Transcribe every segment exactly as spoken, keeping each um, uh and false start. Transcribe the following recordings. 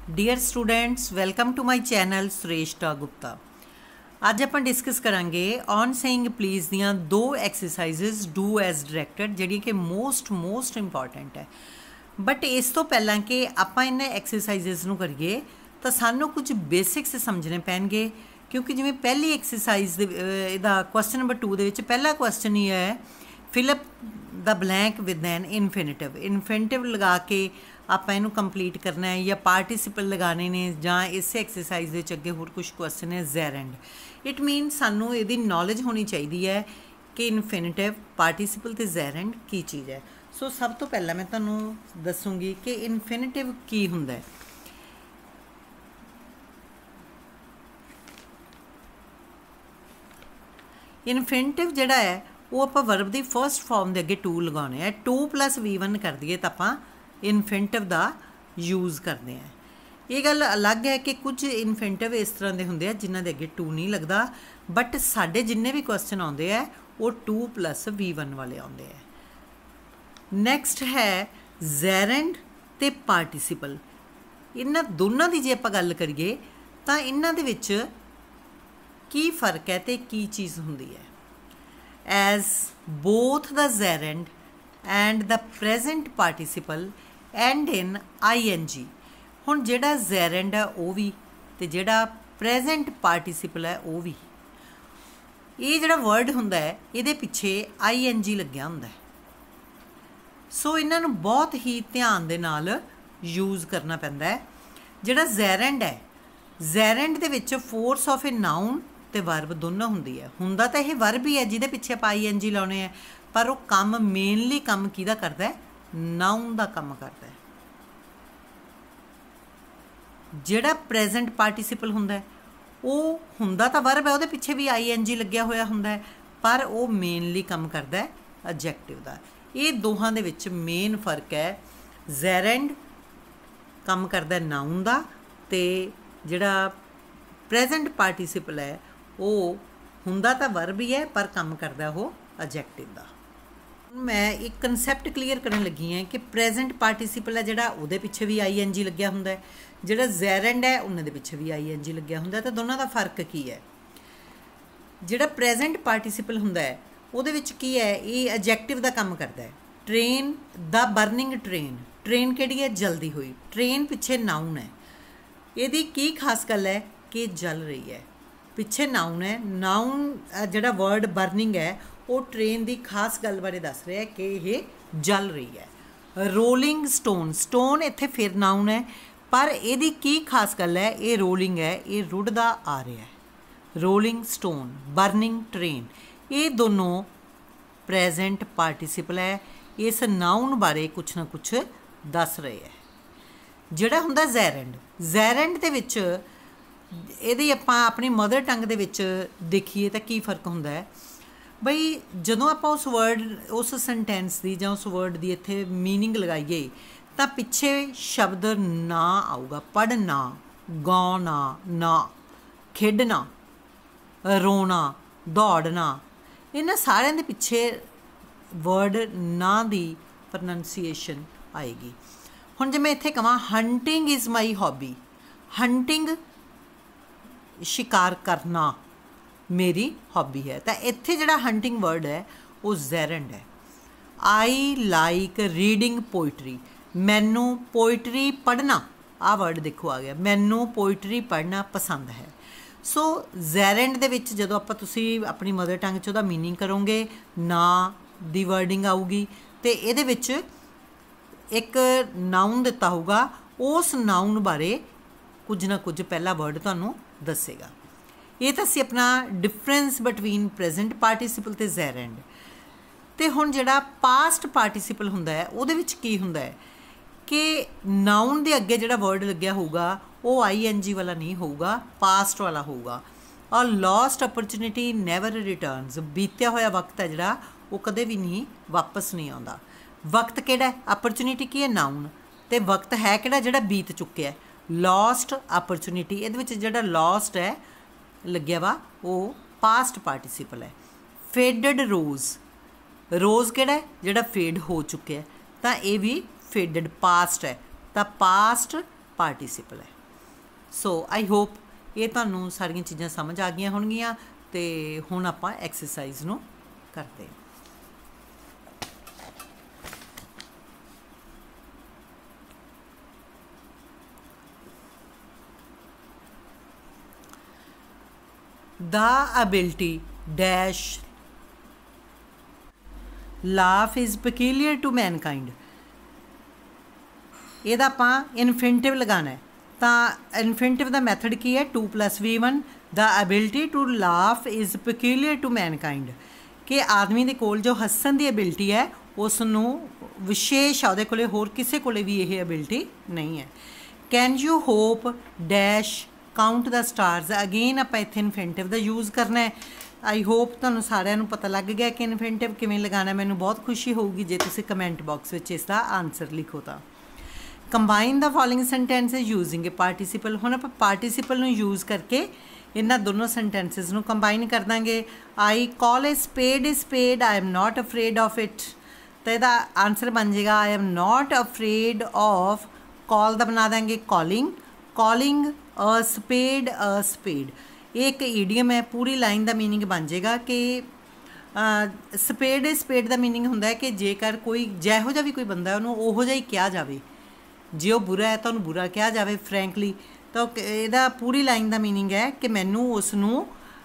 Dear students, welcome to my channel Shreshtha Gupta. अज आप discuss करांगे ऑन सेइंग प्लीज़ दियां दो एक्सरसाइजिज डू एज डायरैक्टेड जिहड़ी कि मोस्ट मोस्ट इंपॉर्टेंट है। बट इस तो पहला कि आप इन एक्सरसाइजिज नूं करिए तो सानू कुछ बेसिक्स समझने पैणगे, क्योंकि जिवें पहली एक्सरसाइज दा क्वेश्चन नंबर टू दे विच पहला क्वेश्चन ही है fill up the blank with an infinitive. Infinitive लगा के आप इनू कंप्लीट करना है या पार्टिसिपल लगाने ने, जां इस एक्सरसाइज के अगे होर कुछ क्वेश्चन है ज़ेरेंड। इट मीन सानू इहदी नॉलेज होनी चाहिए है कि इनफिनिटिव, पार्टिसिपल ते ज़ेरेंड की चीज़ है। सो सब तो पहला मैं तुहानू दसूँगी कि इनफिनिटिव की हुंदा है। इनफिनिटिव जिहड़ा है वो आप वर्ब की फर्स्ट फॉर्म के अगे टू लगाने हैं। टू प्लस वी वन कर दिए तो आप इनफिनिटिव का यूज़ करते हैं। ये गल अलग है कि कुछ इनफिनिटिव इस तरह के होंगे जिन्हों के अगे टू नहीं लगता, बट साढ़े जिन्ने भी क्वेश्चन आते हैं वो टू प्लस वी वन वाले आते हैं। नैक्सट है ज़ेरेंड ते पार्टिसिपल। इन्हां दोनों की जे आप गल करिए तो इन्हां दे विच की फर्क है तो की चीज़ होंदी है। As both the gerund and the present participle end in I N G. हुण जिहड़ा ज़ेरेंड है वो भी ते जिहड़ा प्रेजेंट पार्टिसिपल है वो भी, ये जिहड़ा वर्ड हुंदा है इहदे पिछे आई एन जी लग्या हुंदा है। सो इन्हां नूं बहुत ही ध्यान दे नाल यूज़ करना पैंदा है। जिहड़ा ज़ेरेंड है, ज़ेरेंड दे विच फोर्स ऑफ ए नाउन ते वर्ब दोनों हुंदी है। हुंदा तो यह वर्ब ही है जिहदे पिछे आप आई एन जी लाने हैं, पर वो काम मेनली काम किहदा करदा है, नाउन दा काम करदा है। जिहड़ा प्रेजेंट पार्टिसिपल हुंदा है वो हुंदा तो वर्ब है, उहदे पिछे भी आई एन जी लग्या होया हुंदा है, पर वो मेनली काम करदा है एडजेक्टिव दा। ये दोहां दे विच मेन फर्क है। ज़ेरेंड काम करदा है नाउन दा ते जिहड़ा प्रेजेंट पार्टिसिपल है वो हुंदा तो वर्ब ही है पर काम करदा वो एडजेक्टिव दा। मैं एक कंसैप्ट क्लीयर करन लगी है कि प्रेजेंट पार्टिसिपल है जिहड़ा उहदे पिछे भी आई एन जी लग्या हुंदा है, जिहड़ा ज़ेरेंड है उन्हां दे पिछे भी आई एन जी लग्या हुंदा है। तो दोनों का फर्क की है? जिहड़ा प्रेजेंट पार्टिसिपल हुंदा है उहदे विच की है, ये एडजेक्टिव दा काम करदा है। Train the burning train, train किहड़ी है, जल्दी हुई। ट्रेन पिछे नाउन है, इहदी की खास गल है कि जल रही है। पिछे नाउन है, नाउन जिहड़ा वर्ड बर्निंग है वो ट्रेन की खास गल बारे दस रहा है कि ये जल रही है। रोलिंग स्टोन, स्टोन इत्थे फिर नाउन है, पर यदी की खास गल है, ये रोलिंग है, ये रुड़दा आ रहा है। रोलिंग स्टोन, बर्निंग ट्रेन, ये दोनों प्रेजेंट पार्टिसिपल है। इस नाउन बारे कुछ ना कुछ दस रहे है। जिहड़ा हुंदा ज़ेरेंड, ज़ेरेंड दे विच इहदी आपां अपनी मदर टंग दे विच देखिए तो की फर्क हुंदा है बई, जदों आपां उस वर्ड उस सेंटेंस की जां उस वर्ड की इत्थे मीनिंग लगाइए तो पिछे शब्द ना आऊगा। पढ़ना, गाना, ना खेडना, रोना, दौड़ना, इन्हां सारिਆਂ ਦੇ पिछे वर्ड ना की प्रोनंसीएशन आएगी। हुण जे मैं इत्थे कहां hunting is my hobby, hunting शिकार करना मेरी हॉबी है, तो इत्थे जिहड़ा हंटिंग वर्ड है वो ज़ेरेंड है। आई लाइक रीडिंग पोइट्री, मैनू पोइट्री पढ़ना, आ वर्ड देखो आ गया, मैनू पोइट्री पढ़ना पसंद है। सो ज़ेरेंड दे विच जदों आपां तुसीं अपनी मदर टंग च उहदा मीनिंग करोगे, ना दी वर्डिंग आऊगी तो इहदे विच एक नाउन दिता होगा, उस नाउन बारे कुछ ना कुछ पहला वर्ड तुहानूं दसेगा। ये तो असीं अपना डिफरेंस बिटवीन प्रेजेंट पार्टिसिपल ते ज़ेरेंड। तो हुण जिहड़ा पास्ट पार्टिसिपल हुंदा है उहदे विच की हुंदा है कि नाउन दे अगे जिहड़ा वर्ड लग्या होगा वो आई एन जी वाला नहीं होगा, पास्ट वाला होगा। और लॉस्ट अपॉर्चुनिटी नैवर रिटर्नस, बीत्या होया वक्त है जिहड़ा वो कदे भी नहीं वापस नहीं आउंदा। वक्त किहड़ा है, अपॉर्चुनिटी की है नाउन, तो वक्त है किहड़ा जिहड़ा बीत चुक्या है, लॉस्ट अपॉर्चुनिटी। इहदे विच जिहड़ा लॉस्ट है लग्या वा वो पास्ट पार्टिसिपल है। फेडड रोज़, रोज़ किहड़ा है जिहड़ा फेड हो चुके है, तो ये भी फेडड पास्ट है, तो पास्ट पार्टिसिपल है। सो आई होप ये तुहानूं सारियां चीज़ां समझ आ गईयां होणगीਆਂ ते हुण आपां एक्सरसाइज नूं करते हैं। The ability dash laugh is peculiar to mankind। ਇਹਦਾ ਆਪਾਂ ਇਨਫਿਨਿਟਿਵ ਲਗਾਉਣਾ ਹੈ ਤਾਂ ਇਨਫਿਨਿਟਿਵ ਦਾ ਮੈਥਡ ਕੀ ਹੈ to plus V one. The ability to laugh is peculiar to mankind ਕਿ ਆਦਮੀ ਦੇ ਕੋਲ ਜੋ ਹੱਸਣ ਦੀ ਐਬਿਲਿਟੀ ਹੈ ਉਸ ਨੂੰ ਵਿਸ਼ੇਸ਼ ਆ, ਉਹਦੇ ਕੋਲੇ ਹੋਰ ਕਿਸੇ ਕੋਲੇ ਵੀ ਇਹ ਐਬਿਲਿਟੀ ਨਹੀਂ ਹੈ। Can you hope dash count the stars. Again ਆਪਾਂ ਇੱਥੇ ਇਨਫਿਨਿਟਿਵ ਦਾ ਯੂਜ਼ ਕਰਨਾ ਹੈ। ਆਈ ਹੋਪ ਤੁਹਾਨੂੰ ਸਾਰਿਆਂ ਨੂੰ ਪਤਾ ਲੱਗ ਗਿਆ ਕਿ ਇਨਫਿਨਿਟਿਵ ਕਿਵੇਂ ਲਗਾਉਣਾ। ਮੈਨੂੰ ਬਹੁਤ ਖੁਸ਼ੀ ਹੋਊਗੀ ਜੇ ਤੁਸੀਂ ਕਮੈਂਟ ਬਾਕਸ ਵਿੱਚ ਇਸ ਦਾ ਆਨਸਰ ਲਿਖੋ ਤਾਂ। Combine the following sentences using a participle. ਹੁਣ ਆਪਾਂ ਪਾਰਟੀਸੀਪਲ ਨੂੰ ਯੂਜ਼ ਕਰਕੇ ਇਹਨਾਂ ਦੋਨੋਂ ਸੈਂਟੈਂਸਸ ਨੂੰ ਕੰਬਾਈਨ ਕਰ ਦਾਂਗੇ। I call a spade a spade, I am not afraid of it. ਤਾਂ ਇਹਦਾ ਆਨਸਰ ਬਣ ਜਾਏਗਾ I am not afraid of. Call ਦਾ ਬਣਾ ਦਾਂਗੇ ਕਾਲਿੰਗ, ਕਾਲਿੰਗ ਅ ਸਪੇਡ ਅ ਸਪੇਡ। ਇਹ ਇੱਕ ਈਡੀਅਮ ਹੈ, ਪੂਰੀ ਲਾਈਨ ਦਾ ਮੀਨਿੰਗ ਬਣ ਜਾਏਗਾ ਕਿ ਸਪੇਡ ਏ ਸਪੇਡ ਦਾ ਮੀਨਿੰਗ ਹੁੰਦਾ ਹੈ ਕਿ ਜੇਕਰ ਕੋਈ ਜਿਹੋ ਜਿਹਾ ਵੀ ਕੋਈ ਬੰਦਾ ਉਹਨੂੰ ਉਹੋ ਜਿਹਾ ਹੀ ਕਿਹਾ ਜਾਵੇ, ਜੇ ਉਹ ਬੁਰਾ ਹੈ ਤਾਂ ਉਹਨੂੰ ਬੁਰਾ ਕਿਹਾ ਜਾਵੇ ਫਰੈਂਕਲੀ। ਤਾਂ ਇਹਦਾ ਪੂਰੀ ਲਾਈਨ ਦਾ ਮੀਨਿੰਗ ਹੈ ਕਿ ਮੈਨੂੰ ਉਸ ਨੂੰ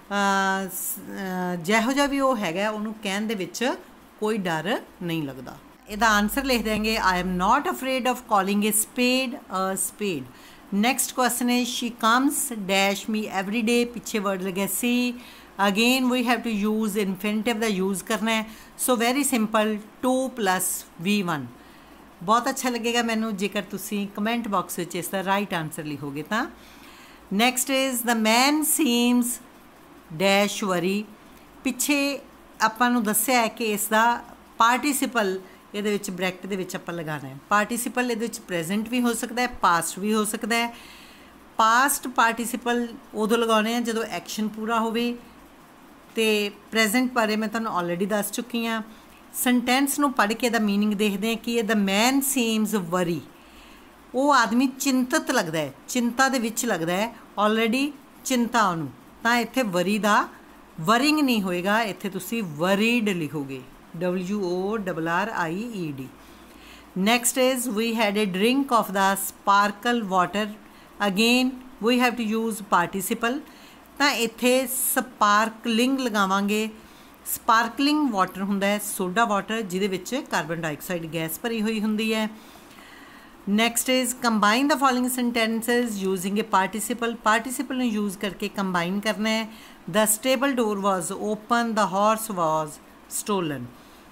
ਜਿਹੋ ਜਿਹਾ ਵੀ ਉਹ ਹੈਗਾ ਉਹਨੂੰ ਕਹਿਣ ਦੇ ਵਿੱਚ ਕੋਈ ਡਰ ਨਹੀਂ ਲੱਗਦਾ। ਇਹਦਾ ਆਨਸਰ ਲਿਖ ਦੇਂਗੇ I am not afraid of calling a spade a spade. Next question is she comes dash me every day. पीछे वर्ड लगे सी। Again we have to use infinitive का यूज़ करना है। So very simple to plus V one. बहुत अच्छा लगेगा मैनू जेकर तुसी कमेंट बॉक्स में इसका राइट आंसर लिखोगे तो। Next is the man seems dash worry. पिछे आपां नूं दस्सिया है कि इसका पार्टिसिपल ਇਹਦੇ ਵਿੱਚ ਬ੍ਰੈਕਟ ਦੇ ਵਿੱਚ ਆਪਾਂ ਲਗਾਉਣਾ ਹੈ। ਪਾਰਟੀਸੀਪਲ ਇਹਦੇ ਵਿੱਚ ਪ੍ਰੈਜ਼ੈਂਟ ਵੀ ਹੋ ਸਕਦਾ ਹੈ, ਪਾਸਟ ਵੀ ਹੋ ਸਕਦਾ ਹੈ। ਪਾਸਟ ਪਾਰਟੀਸੀਪਲ ਉਦੋਂ ਲਗਾਉਣੇ ਆ ਜਦੋਂ ਐਕਸ਼ਨ ਪੂਰਾ ਹੋਵੇ, ਅਤੇ ਪ੍ਰੈਜ਼ੈਂਟ ਬਾਰੇ ਮੈਂ ਤੁਹਾਨੂੰ ਆਲਰੇਡੀ ਦੱਸ ਚੁੱਕੀ ਹਾਂ। ਸੈਂਟੈਂਸ ਨੂੰ ਪੜ੍ਹ ਕੇ ਇਹਦਾ ਮੀਨਿੰਗ ਦੇਖਦੇ ਹਾਂ ਕਿ ਇਹ ਦ ਮੈਨ ਸੀਮਸ ਵਰੀ। ਉਹ ਆਦਮੀ ਚਿੰਤਤ ਲੱਗਦਾ ਹੈ, ਚਿੰਤਾ ਦੇ ਵਿੱਚ ਲੱਗਦਾ ਹੈ, ਆਲਰੇਡੀ ਚਿੰਤਾ ਉਹਨੂੰ। ਤਾਂ ਇੱਥੇ ਵਰੀ ਦਾ ਵਰਿੰਗ ਨਹੀਂ ਹੋਏਗਾ, ਇੱਥੇ ਤੁਸੀਂ ਵਰੀਡ ਲਿਖੋਗੇ W O R R I E D। Next is we had a drink of the sparkle water। Again we have to use participle। ਤਾਂ ਇੱਥੇ ਸਪਾਰਕਲਿੰਗ ਲਗਾਵਾਂਗੇ। ਸਪਾਰਕਲਿੰਗ ਵਾਟਰ ਹੁੰਦਾ ਹੈ ਸੋਡਾ ਵਾਟਰ ਜਿਹਦੇ ਵਿੱਚ ਕਾਰਬਨ ਡਾਈਆਕਸਾਈਡ ਗੈਸ ਭਰੀ ਹੋਈ ਹੁੰਦੀ ਹੈ। Next is combine the following sentences using a participle. Participle ਨੂੰ ਯੂਜ਼ ਕਰਕੇ ਕੰਬਾਈਨ ਕਰਨਾ ਹੈ। The stable door was open, the horse was stolen.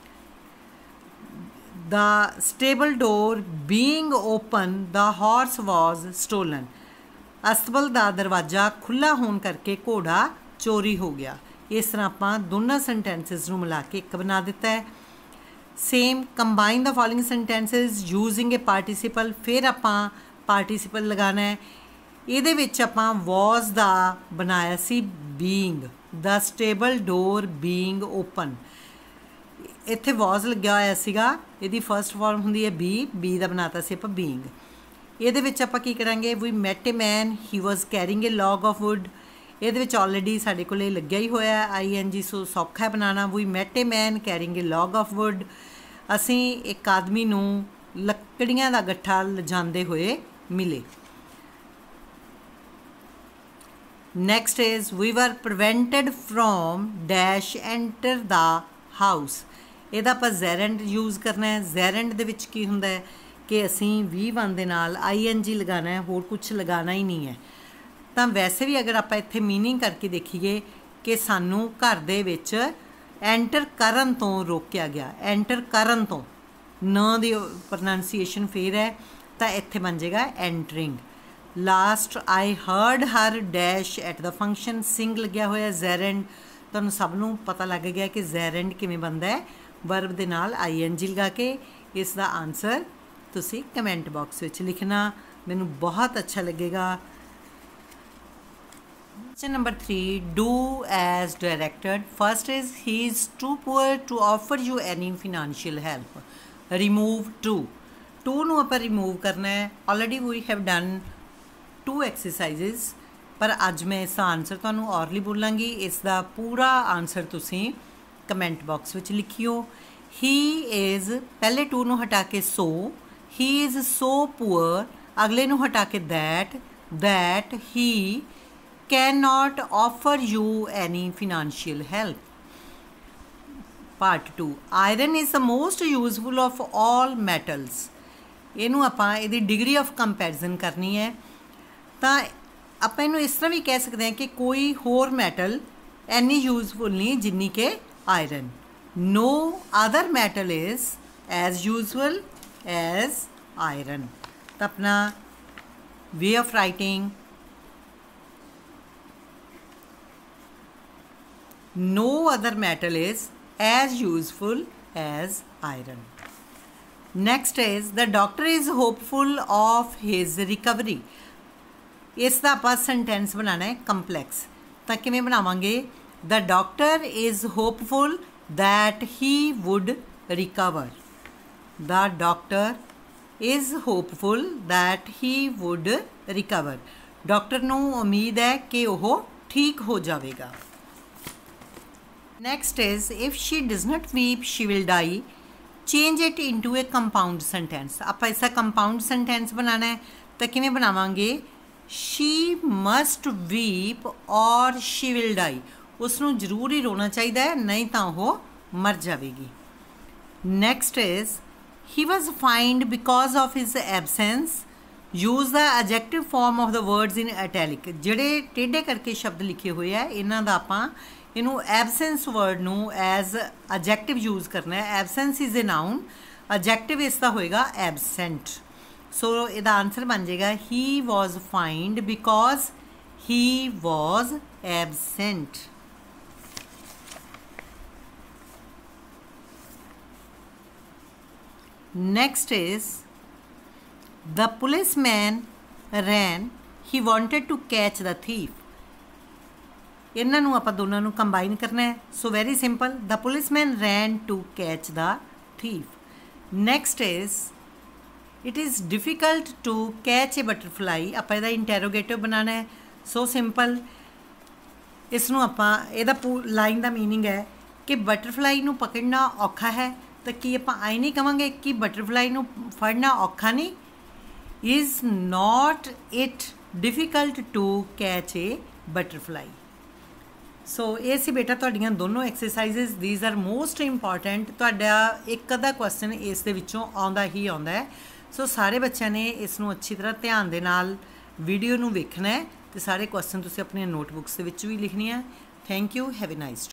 The stable door being open, the horse was stolen। ਅਸਤਬਲ ਦਾ ਦਰਵਾਜ਼ਾ ਖੁੱਲ੍ਹਾ ਹੋਣ ਕਰਕੇ ਘੋੜਾ ਚੋਰੀ ਹੋ ਗਿਆ। ਇਸ ਤਰ੍ਹਾਂ ਆਪਾਂ ਦੋਨਾਂ ਸੈਂਟੈਂਸਸ ਨੂੰ ਮਿਲਾ ਕੇ ਇੱਕ ਬਣਾ ਦਿੱਤਾ ਹੈ। Same combine the following sentences using a participle. ਫਿਰ ਆਪਾਂ ਪਾਰਟੀਸੀਪਲ ਲਗਾਉਣਾ ਹੈ। ਇਹਦੇ ਵਿੱਚ ਆਪਾਂ ਵਾਜ਼ ਦਾ ਬਣਾਇਆ ਸੀ being. The stable door being open. ਇੱਥੇ ਵਾਜ਼ ਲੱਗਿਆ ਹੋਇਆ ਸੀਗਾ, ਇਹਦੀ ਫਸਟ ਫਾਰਮ ਹੁੰਦੀ ਹੈ ਬੀ, ਬੀ ਦਾ ਬਣਾਤਾ ਸੀ ਆਪਾਂ ਬੀਇੰਗ। ਇਹਦੇ ਵਿੱਚ ਆਪਾਂ ਕੀ ਕਰਾਂਗੇ we met a man, he was carrying a log of wood. ਇਹਦੇ ਵਿੱਚ ਆਲਰੇਡੀ ਸਾਡੇ ਕੋਲ ਲੱਗਿਆ ਹੀ ਹੋਇਆ ਆਈ ਐਨ ਜੀ, ਸੋ ਸੌਖਾ ਬਣਾਉਣਾ। We met a man carrying a log of wood. ਅਸੀਂ ਇੱਕ ਆਦਮੀ ਨੂੰ ਲੱਕੜੀਆਂ ਦਾ ਗੱਠਾ ਲਿਜਾਂਦੇ ਹੋਏ ਮਿਲੇ। Next is we were prevented from dash enter the house. ਇਹਦਾ ਆਪਾਂ ਜ਼ੈਰੈਂਡ ਯੂਜ਼ ਕਰਨਾ ਹੈ। ਜ਼ੈਰੈਂਡ ਦੇ ਵਿੱਚ ਕੀ ਹੁੰਦਾ ਹੈ ਕਿ ਅਸੀਂ ਵੀ ਵਨ ਦੇ ਨਾਲ ਆਈ ਐਨ ਜੀ ਲਗਾਉਣਾ ਹੈ, ਹੋਰ ਕੁਛ ਲਗਾਉਣਾ ਹੀ ਨਹੀਂ ਹੈ। ਤਾਂ ਵੈਸੇ ਵੀ ਅਗਰ ਆਪਾਂ ਇੱਥੇ ਮੀਨਿੰਗ ਕਰਕੇ ਦੇਖੀਏ ਕਿ ਸਾਨੂੰ ਘਰ ਦੇ ਵਿੱਚ ਐਂਟਰ ਕਰਨ ਤੋਂ ਰੋਕਿਆ ਗਿਆ, ਐਂਟਰ ਕਰਨ ਤੋਂ ਨ ਦੀ ਪ੍ਰੋਨਾਂਸੀਏਸ਼ਨ ਫੇਰ ਹੈ ਤਾਂ ਇੱਥੇ ਬਣ ਜਾਏਗਾ entering. Last I heard her dash at the function. Sing ਲੱਗਿਆ ਹੋਇਆ ਜ਼ੈਰੈਂਡ। ਤੁਹਾਨੂੰ ਸਭ ਨੂੰ ਪਤਾ ਲੱਗ ਗਿਆ ਕਿ ਜ਼ੈਰੈਂਡ ਕਿਵੇਂ ਬਣਦਾ ਹੈ, ਵਰਬ ਦੇ ਨਾਲ ਆਈ ਐਨ ਜੀ ਲਗਾ ਕੇ। ਇਸ ਦਾ ਆਨਸਰ ਤੁਸੀਂ ਕਮੈਂਟ ਬਾਕਸ ਵਿੱਚ ਲਿਖਣਾ, ਮੈਨੂੰ ਬਹੁਤ ਅੱਛਾ ਲੱਗੇਗਾ। Question number three, do as directed. First is he is too poor to offer you any financial help. Remove to. To ਨੂੰ ਆਪਾਂ remove ਕਰਨਾ ਹੈ। Already we have done two exercises, पर अज मैं इसका आंसर तुहानूं औरली बोलांगी। इसका पूरा आंसर तुसीं कमेंट बॉक्स विच लिखियो। ही इज़, पहले टू नूं हटा के सो, ही इज़ सो पुअर, अगले नूं हटा के that, that he can not offer you any financial help. Part two, iron is the most useful of all metals. इनू आपां इहदी डिग्री ऑफ कंपैरिजन करनी है, तो आपां इनू इस तरह भी कह सकते हैं कि कोई होर मैटल इन्नी यूजफुल नहीं जिन्नी के iron. No other metal is as useful as iron. तो अपना way of writing, no other metal is as useful as iron. Next is the doctor is hopeful of his recovery. इसका आप sentence बनाना है complex. तो किमें बनावांगे? The doctor is hopeful that he would recover. The doctor is hopeful that he would recover. Doctor नूं उम्मीद है कि वो ठीक हो जाएगा। Next is, if she does not weep, she will die. Change it into a compound sentence. आप ऐसा compound sentence बनाना है, तो किमें बनावांगे? She must weep or she will die. उसनों जरूर ही रोना चाहिए, नहीं तो वो मर जाएगी। Next is, he was fined because of his absence. Use the adjective form of the words in italic. ਜਿਹੜੇ ਟੇਢੇ ਕਰਕੇ ਸ਼ਬਦ ਲਿਖੇ ਹੋਏ ਆ, ਇਹਨਾਂ ਦਾ ਆਪਾਂ इनू एबसेंस वर्ड नू एज एडजेक्टिव यूज़ करना है। Absence is a noun, adjective इसका होएगा एबसेंट। सो इसका आंसर बन जाएगा he was fined because he was absent. Next is the policeman ran, he wanted to catch the thief. इन्हों आप दोनों को कंबाइन करना है। So very simple, the policeman ran to catch the thief. Next is it is difficult to catch a butterfly. आप इसका interrogative बनाना है। So simple, इसनों आप इहदा लाइन का मीनिंग है कि बटरफ्लाई नू पकड़ना औखा है, तो कि आप आई नहीं कहांगे कि बटरफ्लाई नू फड़ना औखा नहीं। Is not it difficult to catch a butterfly. So ये सी बेटा तुहाड़ियां दोनों exercises, these are most important. तुहाडा एक अद्धा क्वेश्चन इस दे विचों आउंदा ही आउंदा है। सो सारे बच्चों ने इसनों अच्छी तरह ध्यान दे नाल वीडियो नूं वेखना है, तो सारे क्वेश्चन तुसीं अपनी नोटबुक्स दे विच भी लिखने हैं। Thank you, have a nice day.